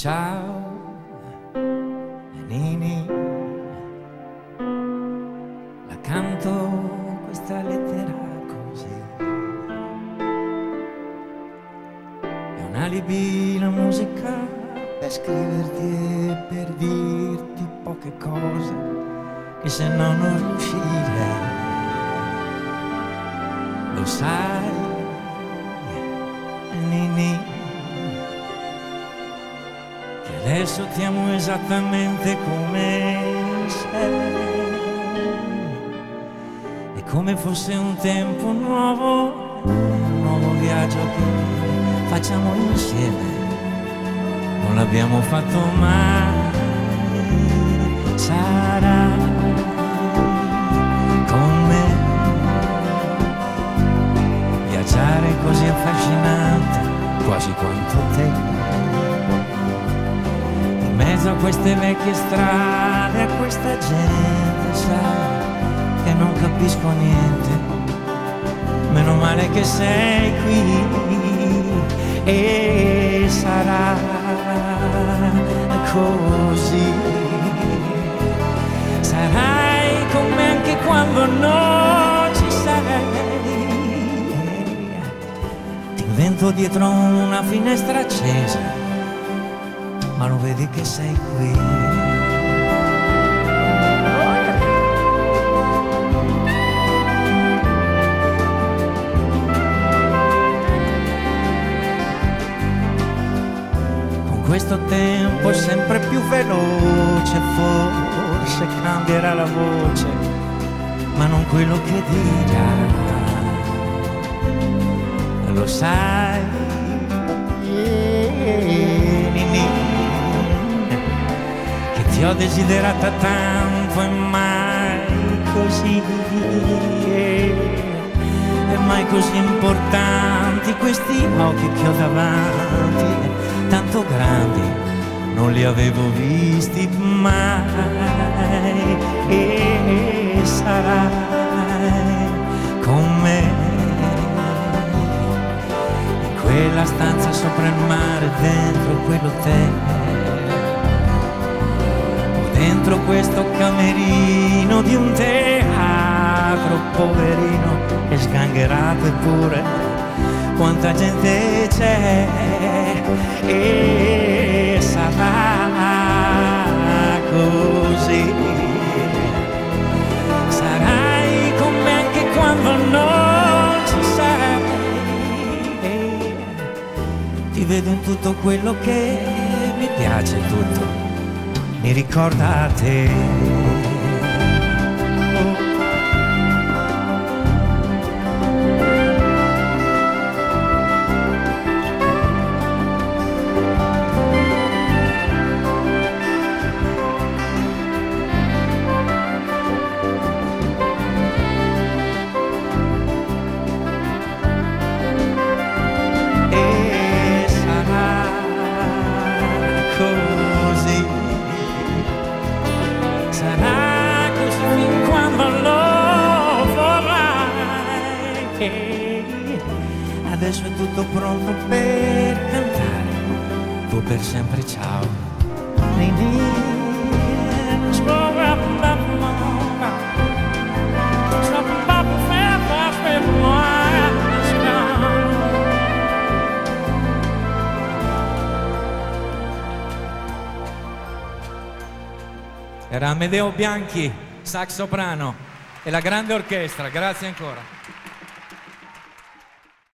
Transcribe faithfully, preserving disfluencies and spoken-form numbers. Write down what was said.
ciao Nini, la canto questa lettera così. È un alibi la musica per scriverti e per dirti poche cose che se no non riuscirei. Lo sai, Nini, che adesso ti amo esattamente come sei. È come fosse un tempo nuovo, un nuovo viaggio che facciamo insieme. Non l'abbiamo fatto mai. Sarai con me. Viaggiare così affascinante, quasi quanto te. In mezzo a queste vecchie strade, a questa gente, sai, che non capisco niente. Meno male che sei qui e sarà così. Sarai con me anche quando non ci sei. Ti invento dietro una finestra accesa, ma lo vedi che sei qui. Questo tempo è sempre più veloce, forse cambierà la voce, ma non quello che dirà. Lo sai, Nini, che ti ho desiderata tanto e mai così, e mai così importanti questi occhi che ho davanti. Tanto grandi non li avevo visti mai. E sarai con me in quella stanza sopra il mare, dentro quell'hotel, o dentro questo camerino di un teatro poverino e sgangherato, eppure quanta gente c'è. E sarà così. Sarai con me anche quando non ci sei. Ti vedo in tutto quello che mi piace, tutto mi ricorda te. Adesso è tutto pronto per cantare, tu per sempre ciao Nini. Era Amedeo Bianchi, sax soprano, e la grande orchestra. Grazie ancora.